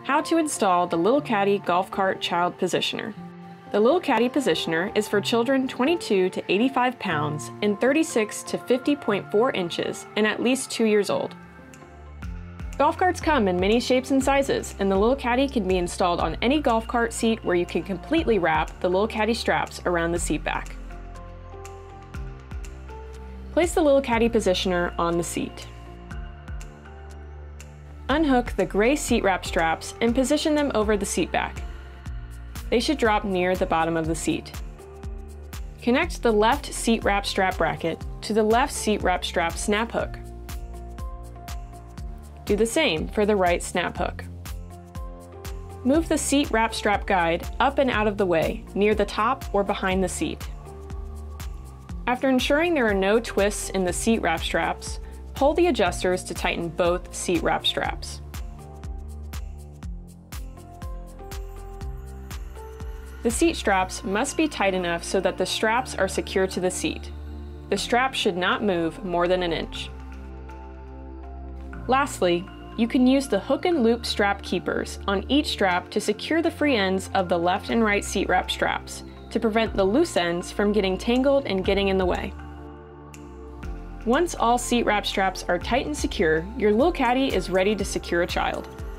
How to install the Lil Caddie Golf Cart Child Positioner. The Lil Caddie Positioner is for children 22 to 85 pounds and 36 to 50.4 inches and at least 2 years old. Golf carts come in many shapes and sizes, and the Lil Caddie can be installed on any golf cart seat where you can completely wrap the Lil Caddie straps around the seat back. Place the Lil Caddie Positioner on the seat. Unhook the gray seat wrap straps and position them over the seat back. They should drop near the bottom of the seat. Connect the left seat wrap strap bracket to the left seat wrap strap snap hook. Do the same for the right snap hook. Move the seat wrap strap guide up and out of the way, near the top or behind the seat. After ensuring there are no twists in the seat wrap straps, pull the adjusters to tighten both seat wrap straps. The seat straps must be tight enough so that the straps are secure to the seat. The strap should not move more than an inch. Lastly, you can use the hook and loop strap keepers on each strap to secure the free ends of the left and right seat wrap straps to prevent the loose ends from getting tangled and getting in the way. Once all seat wrap straps are tight and secure, your Lil Caddie is ready to secure a child.